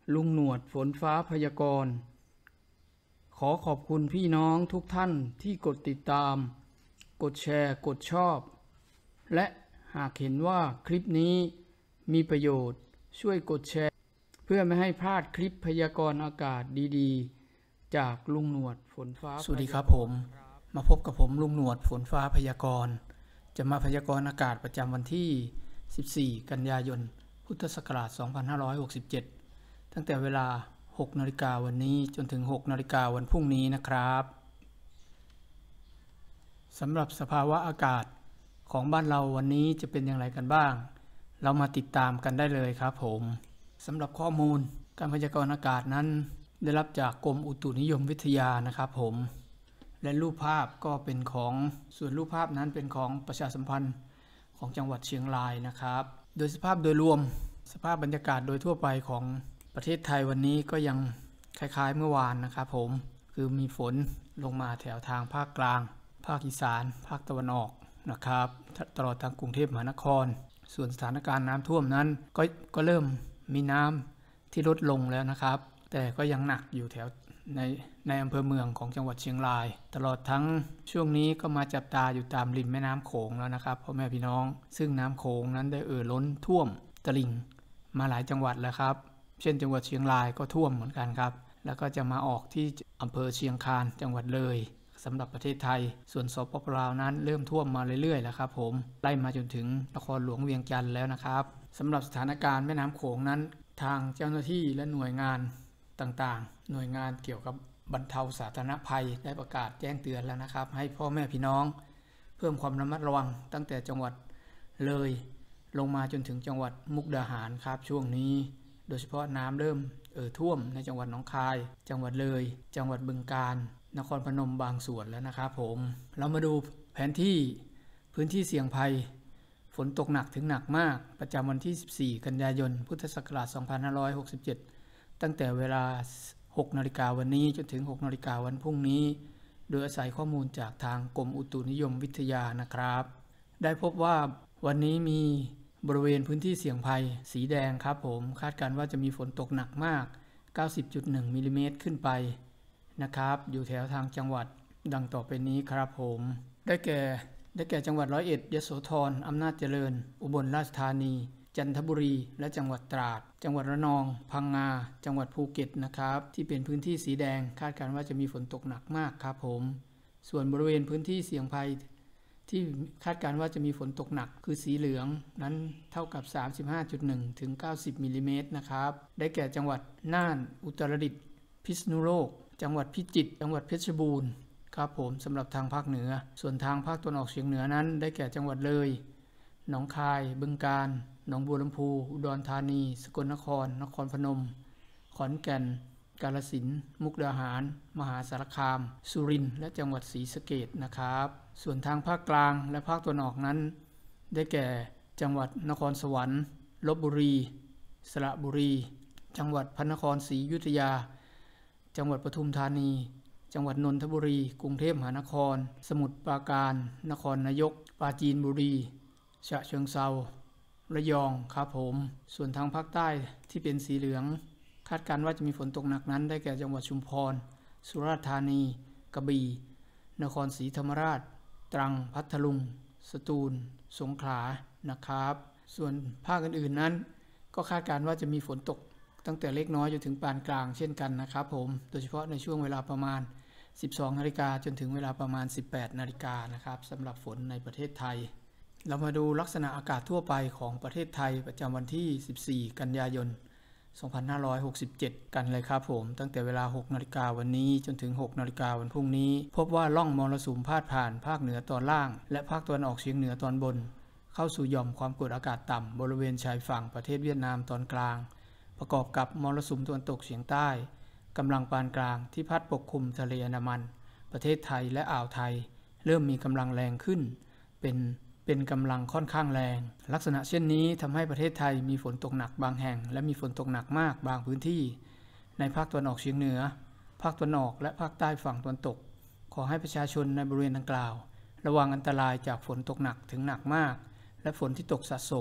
ลุงหนวดฝนฟ้าพยากรณ์ขอขอบคุณพี่น้องทุกท่านที่กดติดตามกดแชร์กดชอบและหากเห็นว่าคลิปนี้มีประโยชน์ช่วยกดแชร์เพื่อไม่ให้พลาดคลิปพยากรณ์อากาศดีๆจากลุงหนวดฝนฟ้าสวัสดีครับผมมาพบกับผมลุงหนวดฝนฟ้าพยากรณ์จะมาพยากรณ์อากาศประจำวันที่14กันยายนพุทธศักราช2567ตั้งแต่เวลา 6 นาฬิกาวันนี้จนถึง 6 นาฬิกาวันพรุ่งนี้นะครับสำหรับสภาวะอากาศของบ้านเราวันนี้จะเป็นอย่างไรกันบ้างเรามาติดตามกันได้เลยครับผมสำหรับข้อมูลการพยากรณ์อากาศนั้นได้รับจากกรมอุตุนิยมวิทยานะครับผมและรูปภาพก็เป็นของส่วนรูปภาพนั้นเป็นของประชาสัมพันธ์ของจังหวัดเชียงรายนะครับโดยสภาพโดยรวมสภาพบรรยากาศโดยทั่วไปของประเทศไทยวันนี้ก็ยังคล้ายๆเมื่อวานนะครับผมคือมีฝนลงมาแถวทางภาคกลางภาคอีสานภาคตะวันออกนะครับตลอดทางกรุงเทพมหานครส่วนสถานการณ์น้ำท่วมนั้นก็เริ่มมีน้ำที่ลดลงแล้วนะครับแต่ก็ยังหนักอยู่แถวในอำเภอเมืองของจังหวัดเชียงรายตลอดทั้งช่วงนี้ก็มาจับตาอยู่ตามริมแม่น้ำโขงแล้วนะครับพ่อแม่พี่น้องซึ่งน้ำโขงนั้นได้ล้นท่วมตลิ่งมาหลายจังหวัดแล้วครับเช่นจังหวัดเชียงรายก็ท่วมเหมือนกันครับแล้วก็จะมาออกที่อำเภอเชียงคานจังหวัดเลยสำหรับประเทศไทยส่วนสปป.ลาวนั้นเริ่มท่วมมาเรื่อยๆแล้วครับผมไล่มาจนถึงนครหลวงเวียงจันทร์แล้วนะครับสำหรับสถานการณ์แม่น้ำโขงนั้นทางเจ้าหน้าที่และหน่วยงานต่างๆหน่วยงานเกี่ยวกับบรรเทาสาธารณภัยได้ประกาศแจ้งเตือนแล้วนะครับให้พ่อแม่พี่น้องเพิ่มความระมัดระวังตั้งแต่จังหวัดเลยลงมาจนถึงจังหวัดมุกดาหารครับช่วงนี้โดยเฉพาะน้ำเริ่มท่วมในจังหวัดหนองคายจังหวัดเลยจังหวัดบึงกาฬนครพนมบางส่วนแล้วนะครับผมเรามาดูแผนที่พื้นที่เสี่ยงภัยฝนตกหนักถึงหนักมากประจำวันที่14กันยายนพุทธศักราช2567ตั้งแต่เวลา6 นาฬิกาวันนี้จนถึง 6 นาฬิกาวันพรุ่งนี้โดยอาศัยข้อมูลจากทางกรมอุตุนิยมวิทยานะครับได้พบว่าวันนี้มีบริเวณพื้นที่เสี่ยงภัยสีแดงครับผมคาดการณ์ว่าจะมีฝนตกหนักมาก 90.1 มิลลิเมตรขึ้นไปนะครับอยู่แถวทางจังหวัดดังต่อไปนี้ครับผมได้แก่จังหวัด101 ยโสธรอำนาจเจริญอุบลราชธานีจันทบุรีและจังหวัดตราดจังหวัดระนองพังงาจังหวัดภูเก็ตนะครับที่เป็นพื้นที่สีแดงคาดการณ์ว่าจะมีฝนตกหนักมากครับผมส่วนบริเวณพื้นที่เสี่ยงภัยที่คาดการณ์ว่าจะมีฝนตกหนักคือสีเหลืองนั้นเท่ากับ 35.1 ถึง 90 มิลลิเมตรนะครับได้แก่จังหวัดน่านอุตรดิตถ์พิษณุโลกจังหวัดพิจิตรจังหวัดเพชรบูรณ์ครับผมสำหรับทางภาคเหนือส่วนทางภาคตะวันออกเฉียงเหนือนั้นได้แก่จังหวัดเลยหนองคายบึงกาฬหนองบัวลำพูอุดรธานีสกลนครนครพนมขอนแก่นกาฬสินธุ์มุกดาหารมหาสารคามสุรินทร์และจังหวัดศรีสะเกษนะครับส่วนทางภาคกลางและภาคตะวันออกนั้นได้แก่จังหวัดนครสวรรค์ลพบุรีสระบุรีจังหวัดพระนครศรีอยุธยาจังหวัดปทุมธานีจังหวัดนนทบุรีกรุงเทพมหานครสมุทรปราการนครนายกปราจีนบุรีฉะเชิงเทราระยองครับผมส่วนทางภาคใต้ที่เป็นสีเหลืองคาดการณ์ว่าจะมีฝนตกหนักนั้นได้แก่จังหวัดชุมพรสุราษฎร์ธานีกระบี่นครศรีธรรมราชตรังพัทลุงสตูลสงขลานะครับส่วนภาคอื่นๆนั้นก็คาดการณ์ว่าจะมีฝนตกตั้งแต่เล็กน้อยจนถึงปานกลางเช่นกันนะครับผมโดยเฉพาะในช่วงเวลาประมาณ 12 นาฬิกาจนถึงเวลาประมาณ 18 นาฬิกานะครับสำหรับฝนในประเทศไทยเรามาดูลักษณะอากาศทั่วไปของประเทศไทยประจำวันที่14กันยายน2567กันเลยครับผมตั้งแต่เวลา 6 นาฬิกาวันนี้จนถึง 6 นาฬิกาวันพรุ่งนี้พบว่าร่องมรสุมพาดผ่านภาคเหนือตอนล่างและภาคตะวันออกเฉียงเหนือตอนบนเข้าสู่หย่อมความกดอากาศต่ำบริเวณชายฝั่งประเทศเวียดนามตอนกลางประกอบกับมรสุมตะวันตกเฉียงใต้กำลังปานกลางที่พัดปกคลุมทะเลอันดามันประเทศไทยและอ่าวไทยเริ่มมีกำลังแรงขึ้นเป็นกำลังค่อนข้างแรงลักษณะเช่นนี้ทำให้ประเทศไทยมีฝนตกหนักบางแห่งและมีฝนตกหนักมากบางพื้นที่ในภาคตะวันออกเฉียงเหนือภาคตะวันออกและภาคใต้ฝั่งตะวันตกขอให้ประชาชนในบริเวณดังกล่าวระวังอันตรายจากฝนตกหนักถึงหนักมากและฝนที่ตกสะสม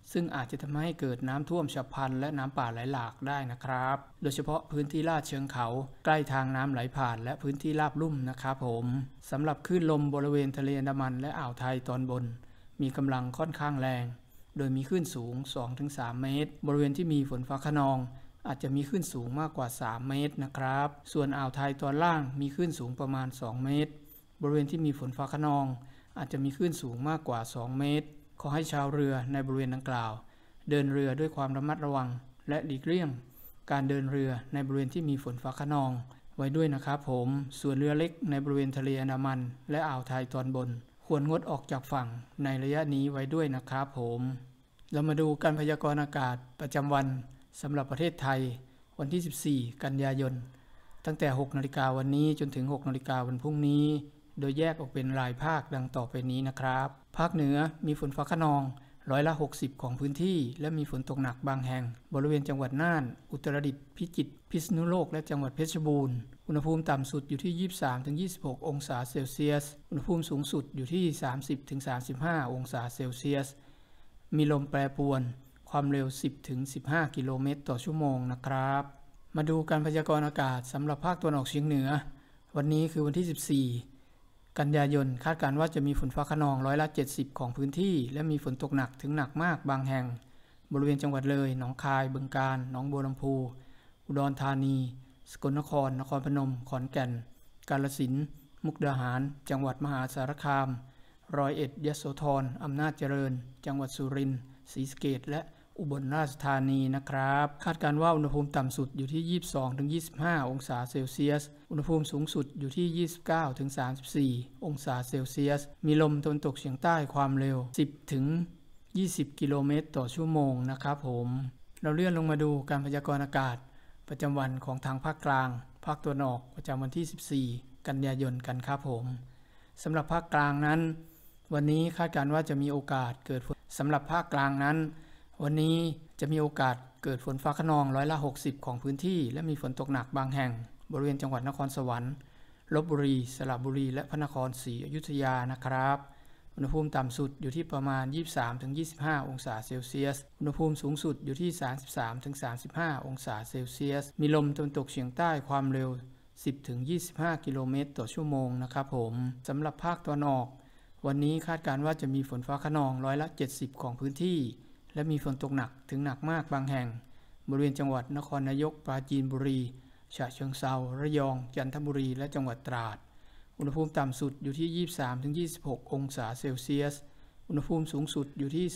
ซึ่งอาจจะทำให้เกิดน้ำท่วมฉับพลันและน้ำป่าไหลหลากได้นะครับโดยเฉพาะพื้นที่ลาดเชิงเขาใกล้ทางน้ำไหลผ่านและพื้นที่ราบลุ่มนะครับผมสำหรับคลื่นลมบริเวณทะเลอันดามันและอ่าวไทยตอนบนมีกำลังค่อนข้างแรงโดยมีคลื่นสูง 2-3 เมตรบริเวณที่มีฝนฟ้าคะนองอาจจะมีคลื่นสูงมากกว่า3เมตรนะครับส่วนอ่าวไทยตอนล่างมีคลื่นสูงประมาณ2เมตรบริเวณที่มีฝนฟ้าคะนองอาจจะมีคลื่นสูงมากกว่า2เมตรขอให้ชาวเรือในบริเวณดังกล่าวเดินเรือด้วยความระมัดระวังและหลีกเลี่ยงการเดินเรือในบริเวณที่มีฝนฟ้าคะนองไว้ด้วยนะครับผมส่วนเรือเล็กในบริเวณทะเลอันดามันและอ่าวไทยตอนบนควรงดออกจากฝั่งในระยะนี้ไว้ด้วยนะครับผมเรามาดูการพยากรณ์อากาศประจำวันสำหรับประเทศไทยวันที่14กันยายนตั้งแต่ 6 นาฬิกาวันนี้จนถึง 6 นาฬิกาวันพรุ่งนี้โดยแยกออกเป็นรายภาคดังต่อไปนี้นะครับภาคเหนือมีฝนฟ้าคะนอง60%ของพื้นที่และมีฝนตกหนักบางแห่งบริเวณจังหวัดน่านอุตรดิตถ์พิจิตรพิษณุโลกและจังหวัดเพชรบูรณ์อุณหภูมิต่ำสุดอยู่ที่ 23-26 องศาเซลเซียสอุณหภูมิสูงสุดอยู่ที่ 30-35 องศาเซลเซียสมีลมแปรปรวนความเร็ว 10-15 กิโลเมตรต่อชั่วโมงนะครับมาดูการพยากรณ์อากาศสำหรับภาคตะวันออกเฉียงเหนือวันนี้คือวันที่14กันยายนคาดการณ์ว่าจะมีฝนฟ้าคะนอง70%ของพื้นที่และมีฝนตกหนักถึงหนักมากบางแห่งบริเวณจังหวัดเลยหนองคายบึงกาฬหนองบัวลำพูอุดรธานีสกลนครนครพนมขอนแก่นกาฬสินธุ์มุกดาหารจังหวัดมหาสารคาม101ยโสธรอำนาจเจริญจังหวัดสุรินทร์ศรีสะเกษและอุบลราชธานีนะครับคาดการณ์ว่าอุณหภูมิต่ำสุดอยู่ที่ 22-25 องศาเซลเซียสอุณหภูมิสูงสุดอยู่ที่ 29-34 องศาเซลเซียสมีลมตะวันตกเฉียงใต้ความเร็ว 10-20 กิโลเมตรต่อชั่วโมงนะครับผมเราเลื่อนลงมาดูการพยากรณ์อากาศประจำวันของทางภาคกลางภาคตะวันออกประจำวันที่14กันยายนกันครับผมสำหรับภาคกลางนั้นวันนี้คาดการณ์ว่าจะมีโอกาสเกิดฝนสำหรับภาคกลางนั้นวันนี้จะมีโอกาสเกิดฝนฟ้าคะนอง60%ของพื้นที่และมีฝนตกหนักบางแห่งบริเวณจังหวัดนครสวรรค์ลพบุรีสระบุรีและพระนครศรีอยุธยานะครับอุณหภูมิต่ำสุดอยู่ที่ประมาณ 23-25 องศาเซลเซียสอุณหภูมิสูงสุดอยู่ที่ 33-35 องศาเซลเซียสมีลมตะวันตกเฉียงใต้ความเร็ว 10-25 กิโลเมตรต่อชั่วโมงนะครับผมสำหรับภาคตะวันออกวันนี้คาดการณ์ว่าจะมีฝนฟ้าคะนอง70%ของพื้นที่และมีฝนตกหนักถึงหนักมากบางแห่งบริเวณจังหวัดนครนายกปราจีนบุรีฉะเชิงเทราระยองจันทบุรีและจังหวัดตราดอุณหภูมิต่ำสุดอยู่ที่ 23-26 องศาเซลเซียสอุณหภูมิสูงสุดอยู่ที่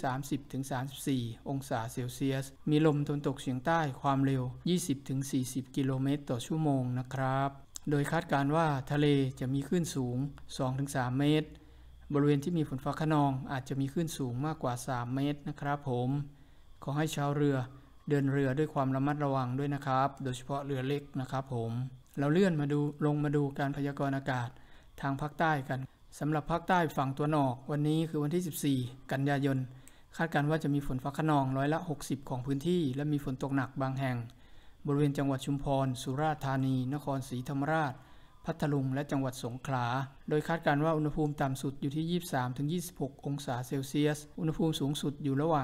30-34 องศาเซลเซียสมีลมตะวันตกเฉียงใต้ความเร็ว 20-40 กิโลเมตรต่อชั่วโมงนะครับโดยคาดการณ์ว่าทะเลจะมีคลื่นสูง 2-3 เมตรบริเวณที่มีฝนฟ้าคะนองอาจจะมีคลื่นสูงมากกว่า3เมตรนะครับผมขอให้ชาวเรือเดินเรือด้วยความระมัดระวังด้วยนะครับโดยเฉพาะเรือเล็กนะครับผมเราเลื่อนมาดูลงมาดูการพยากรณ์อากาศทางภาคใต้กันสำหรับภาคใต้ฝั่งตะวันออกวันนี้คือวันที่14กันยายนคาดการณ์ว่าจะมีฝนฟ้าคะนอง60%ของพื้นที่และมีฝนตกหนักบางแห่งบริเวณจังหวัดชุมพรสุราษฎร์ธานีนครศรีธรรมราชพัทลุงและจังหวัดสงขลาโดยคาดการณ์ว่าอุณหภูมิต่ำสุดอยู่ที่ 23-26 องศาเซลเซียสอุณหภูมิสูงสุดอยู่ระหว่าง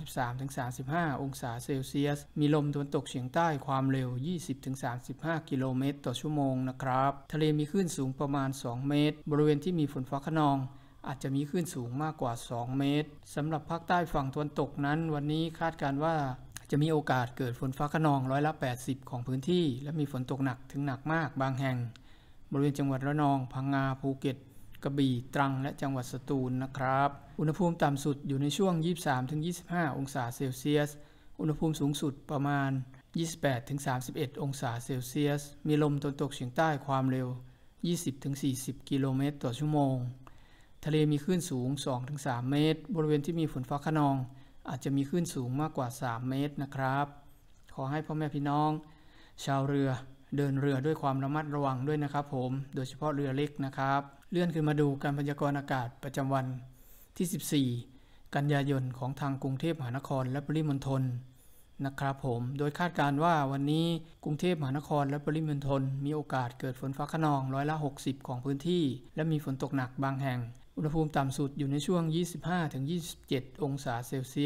33-35 องศาเซลเซียสมีลมตะวันตกเฉียงใต้ความเร็ว 20-35 กิโลเมตรต่อชั่วโมงนะครับทะเลมีคลื่นสูงประมาณ2เมตรบริเวณที่มีฝนฟ้าคะนองอาจจะมีคลื่นสูงมากกว่า2เมตรสำหรับภาคใต้ฝั่งตะวันตกนั้นวันนี้คาดการณ์ว่าจะมีโอกาสเกิดฝนฟ้าคะนอง80%ของพื้นที่และมีฝนตกหนักถึงหนักมากบางแห่งบริเวณจังหวัดระนองพังงาภูเก็ตกระบี่ตรังและจังหวัดสตูลนะครับอุณหภูมิต่ำสุดอยู่ในช่วง 23-25 องศาเซลเซียสอุณหภูมิสูงสุดประมาณ 28-31 องศาเซลเซียสมีลมตะวันตกเฉียงใต้ความเร็ว 20-40 กิโลเมตรต่อชั่วโมงทะเลมีคลื่นสูง 2-3 เมตรบริเวณที่มีฝนฟ้าคะนองอาจจะมีคลื่นสูงมากกว่า3เมตรนะครับขอให้พ่อแม่พี่น้องชาวเรือเดินเรือด้วยความระมัดระวังด้วยนะครับผมโดยเฉพาะเรือเล็กนะครับเลื่อนขึ้นมาดูการพยากรณ์อากาศประจำวันที่14กันยายนของทางกรุงเทพมหานครและปริมณฑลนะครับผมโดยคาดการณ์ว่าวันนี้กรุงเทพมหานครและปริมณฑลมีโอกาสเกิดฝนฟ้าคะนอง60%ของพื้นที่และมีฝนตกหนักบางแห่งอุณหภูมิต่ำสุดอยู่ในช่วง 25-27 องศาเซลเซียส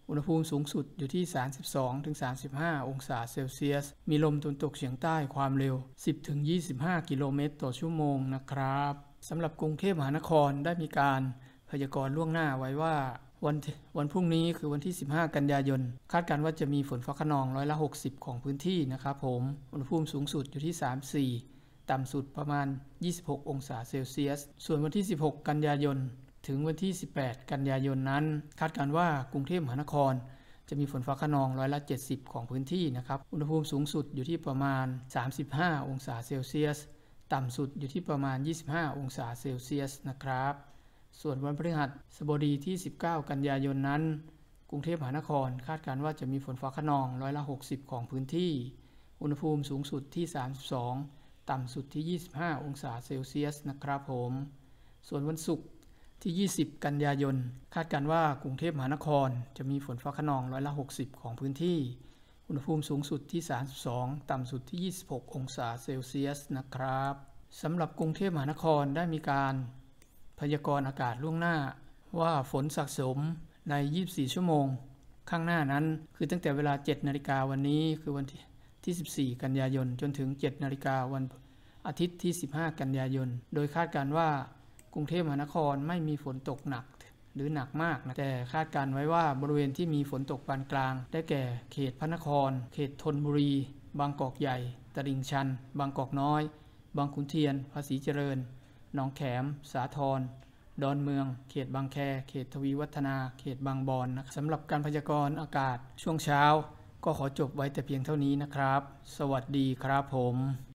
อุณหภูมิสูงสุดอยู่ที่ 32-35 องศาเซลเซียสมีลมตะวันตกเฉียงใต้ความเร็ว 10-25 กิโลเมตรต่อชั่วโมงนะครับสำหรับกรุงเทพมหานครได้มีการพยากรณ์ล่วงหน้าไว้ว่าวันพรุ่งนี้คือวันที่ 15 กันยายนคาดการณ์ว่าจะมีฝนฟ้าคะนอง60%ของพื้นที่นะครับผมอุณหภูมิสูงสุดอยู่ที่ 34 ต่ำสุดประมาณ 26 องศาเซลเซียสส่วนวันที่ 16 กันยายนถึงวันที่ 18 กันยายนนั้นคาดการณ์ว่ากรุงเทพมหานครจะมีฝนฟ้าคะนอง70%ของพื้นที่นะครับอุณหภูมิสูงสุดอยู่ที่ประมาณ 35 องศาเซลเซียสต่ำสุดอยู่ที่ประมาณ 25 องศาเซลเซียสนะครับส่วนวันพฤหัสบดีที่ 19 กันยายนนั้นกรุงเทพมหานครคาดการณ์ว่าจะมีฝนฟ้าคะนอง60%ของพื้นที่อุณหภูมิสูงสุดที่ 32 ต่ำสุดที่ 25 องศาเซลเซียสนะครับผมส่วนวันศุกร์ที่ 20 กันยายนคาดการณ์ว่ากรุงเทพมหานครจะมีฝนฟ้าคะนอง60%ของพื้นที่อุณหภูมิสูงสุดที่ 32 ต่ำสุดที่ 26 องศาเซลเซียสนะครับสำหรับกรุงเทพมหานครได้มีการพยากรณ์อากาศล่วงหน้าว่าฝนสะสมใน 24 ชั่วโมงข้างหน้านั้นคือตั้งแต่เวลา 7 นาฬิกาวันนี้คือวันที่ 14 กันยายนจนถึง 7 นาฬิกาวันอาทิตย์ที่ 15 กันยายนโดยคาดการณ์ว่ากรุงเทพมหานครไม่มีฝนตกหนักหรือหนักมากนะแต่คาดการณ์ไว้ว่าบริเวณที่มีฝนตกปานกลางได้แก่เขตพระนครเขตธนบุรีบางกอกใหญ่ตลิ่งชันบางกอกน้อยบางขุนเทียนภาษีเจริญหนองแขมสาทรดอนเมืองเขตบางแคเขตทวีวัฒนาเขตบางบอนนะสำหรับการพยากรณ์อากาศช่วงเช้าก็ขอจบไว้แต่เพียงเท่านี้นะครับสวัสดีครับผม